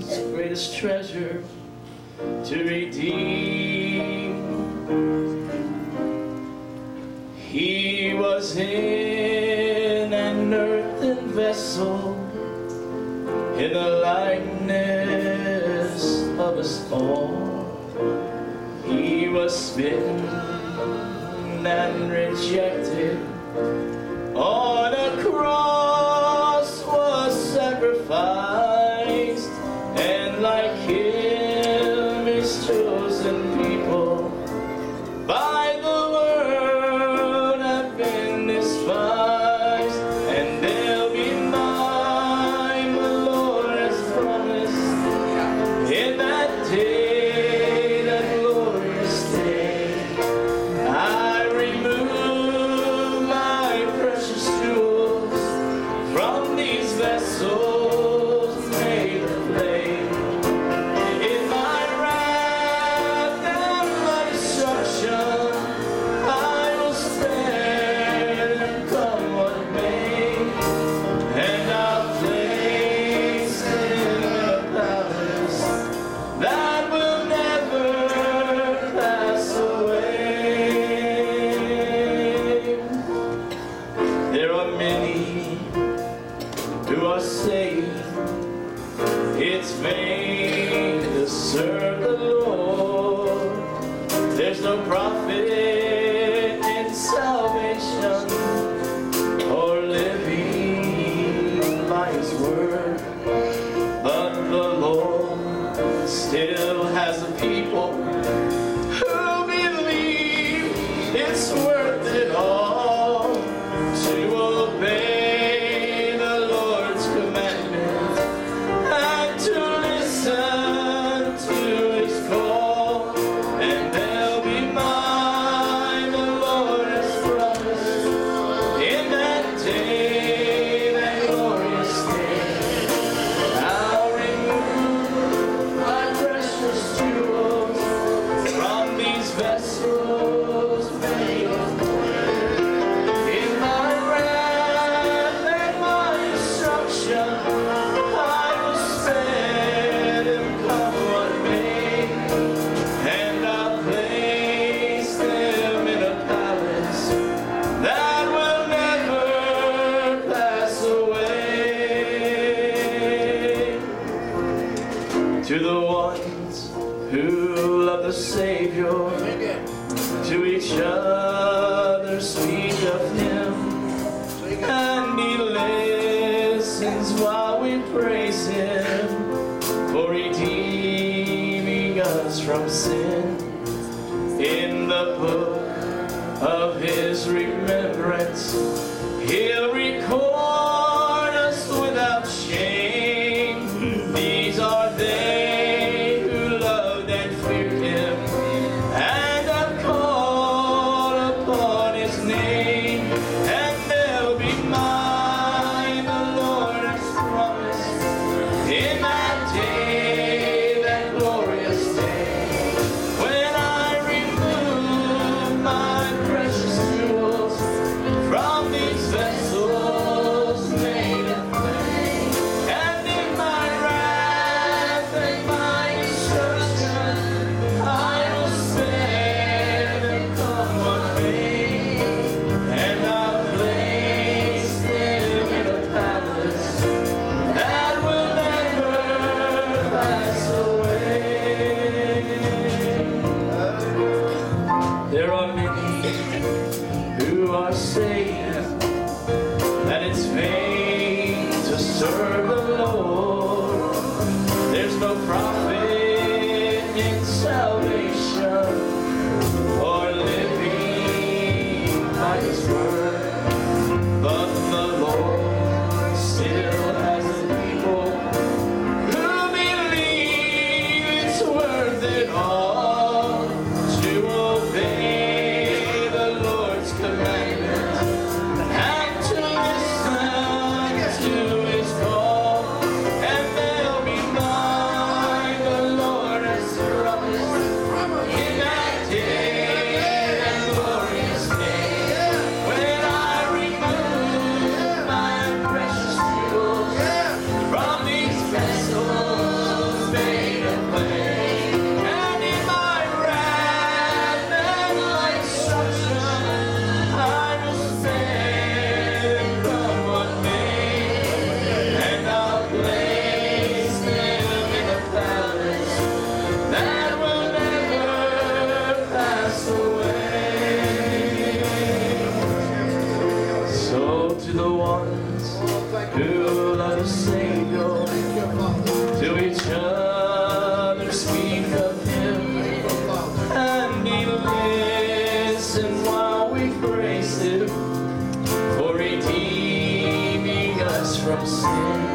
greatest treasure to redeem. He was in an earthen vessel, in the likeness of us all. He was smitten and rejected, on a cross was sacrificed, and like him his chosen people by the word have been despised, and they'll be mine, the Lord has promised, in that day, that glorious day. I remove my precious jewels from these vessels made of clay. In my wrath and my destruction, I will spare them, come what may, and I'll place them in a palace that will never pass away. There are many who are saying it's vain to serve the Lord. There's no profit in salvation or living by His word. But the Lord still has a people who believe it's worth it all to obey the Lord's commandment and to listen to His call, and they'll be mine, the Lord has promised, in that day, that glorious day. I'll remove my precious jewels from these vessels made of clay. In my wrath and my destruction, I will spare them, come what may, and I'll place them in a palace that will never pass away. To the ones who love the Savior, to each other speak of Him, and He listens while we praise Him for redeeming us from sin. In the book of His remembrance, He'll record us without shame. These are they who loved and feared Him and have called upon His name, and they'll be mine, the Lord has promised, in that day, that glorious day, when I remove my precious jewels from these vessels each other speak of Him, and be listened while we praise Him for redeeming us from sin.